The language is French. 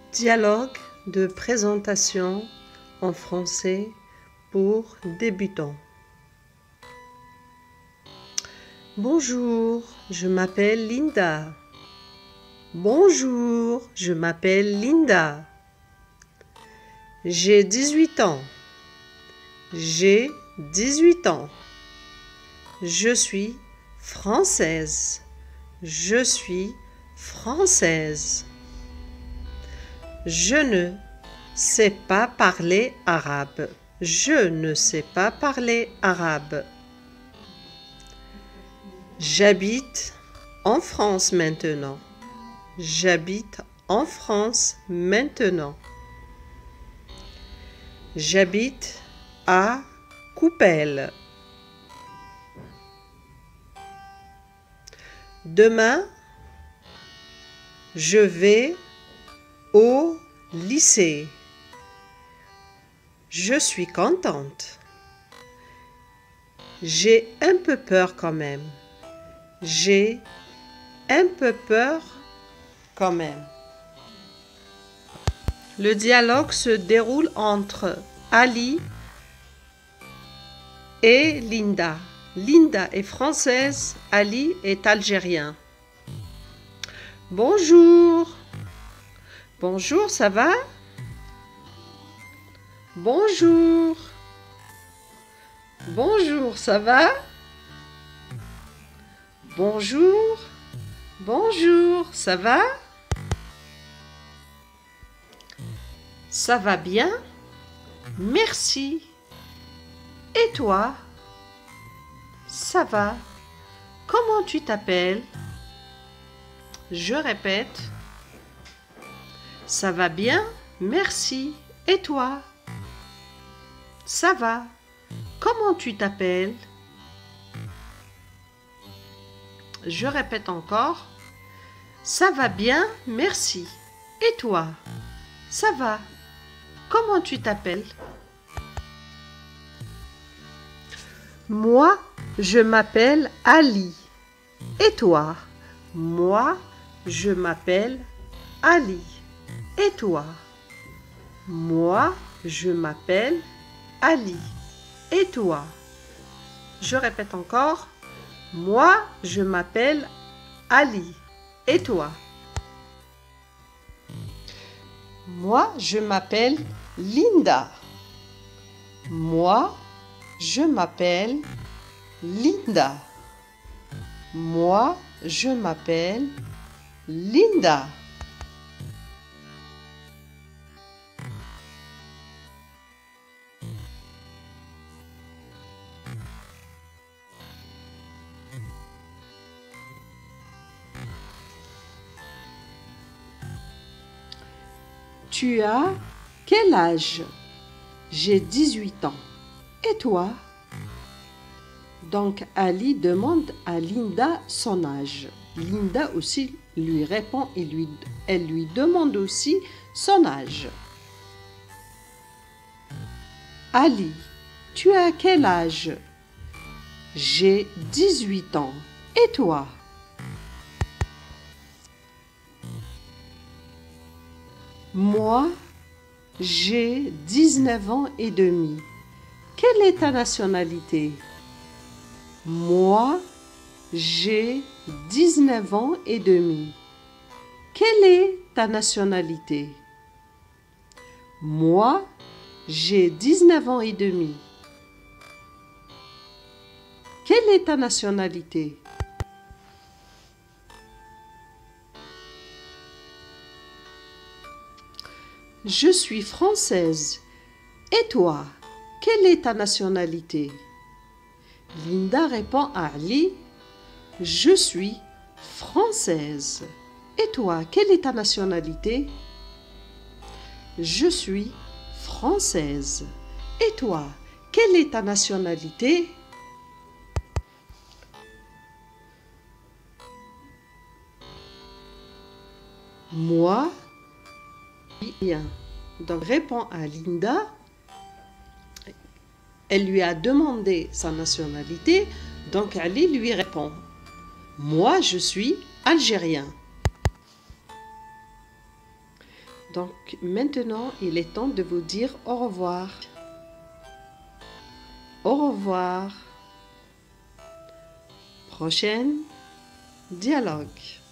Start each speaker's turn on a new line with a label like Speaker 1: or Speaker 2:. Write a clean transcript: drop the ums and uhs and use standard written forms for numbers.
Speaker 1: Dialogue de présentation en français pour débutants. Bonjour, je m'appelle Linda. Bonjour, je m'appelle Linda. J'ai 18 ans. J'ai 18 ans. Je suis française. Je suis française. Je ne sais pas parler arabe. Je ne sais pas parler arabe. J'habite en France maintenant. J'habite en France maintenant. J'habite à Coupelle. Demain, je vais au lycée. Je suis contente. J'ai un peu peur quand même. J'ai un peu peur quand même. Le dialogue se déroule entre Ali et Linda. Linda est française, Ali est algérien. Bonjour. Bonjour, ça va? Bonjour. Bonjour, ça va? Bonjour. Bonjour, ça va? Ça va bien? Merci. Et toi? Ça va. Comment tu t'appelles? Je répète. Ça va bien? Merci. Et toi? Ça va. Comment tu t'appelles? Je répète encore. Ça va bien? Merci. Et toi? Ça va. Comment tu t'appelles? Moi, je m'appelle Ali. Et toi? Moi, je m'appelle Ali. Et toi? Moi, je m'appelle Ali. Et toi? Je répète encore. Moi, je m'appelle Ali. Et toi? Moi, je m'appelle Linda. Moi, je m'appelle Linda. Moi, je m'appelle Linda. Tu as quel âge? J'ai 18 ans. Et toi? Donc Ali demande à Linda son âge. Linda aussi lui répond et elle lui demande aussi son âge. Ali, tu as quel âge? J'ai 18 ans. Et toi? Moi, j'ai 19 ans et demi. Quelle est ta nationalité? Moi, j'ai 19 ans et demi. Quelle est ta nationalité? Moi, j'ai 19 ans et demi. Quelle est ta nationalité? Je suis française. Et toi, quelle est ta nationalité? Linda répond à Ali. Je suis française. Et toi, quelle est ta nationalité? Je suis française. Et toi, quelle est ta nationalité? Moi, bien. Donc, répond à Linda. Elle lui a demandé sa nationalité. Donc, Ali lui répond. Moi, je suis algérien. Donc maintenant, il est temps de vous dire au revoir. Au revoir. Prochain dialogue.